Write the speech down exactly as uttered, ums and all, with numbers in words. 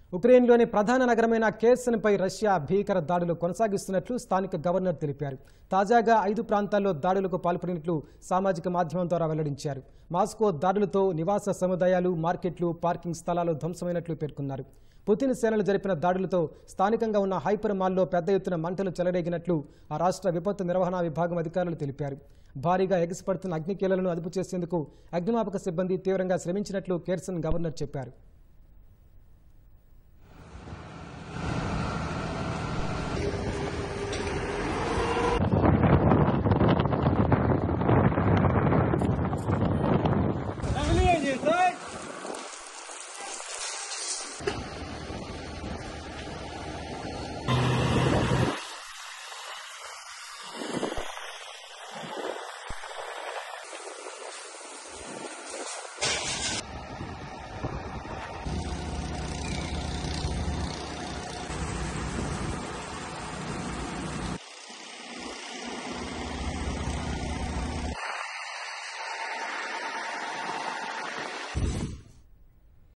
ఉక్రెయిన్లోని ప్రధాన నగరమైన కేర్సన్పై రష్యా భీకర దాడులు కొనసాగిస్తున్నట్లు స్థానిక గవర్నర్ తెలిపారు. తాజాగా ఐదు ప్రాంతాల్లో దాడులకు పాల్పడినట్లు సామాజిక మాధ్యమం ద్వారా వెల్లడించారు. మాస్కో దాడులతో నివాస సముదాయాలు, మార్కెట్లు, పార్కింగ్ స్థలాలు ధ్వంసమైనట్లు పేర్కొన్నారు. పుతిన్ సేనలు జరిపిన దాడులతో స్థానికంగా ఉన్న హైపర్ మాల్లో పెద్ద ఎత్తున మంటలు చెలరేగినట్లు ఆ రాష్ట్ర విపత్తు నిర్వహణ విభాగం అధికారులు తెలిపారు. భారీగా ఎగసిపడుతున్న అగ్నికీలలను అదుపు చేసేందుకు అగ్నిమాపక సిబ్బంది తీవ్రంగా శ్రమించినట్లు కేర్సన్ గవర్నర్ చెప్పారు. you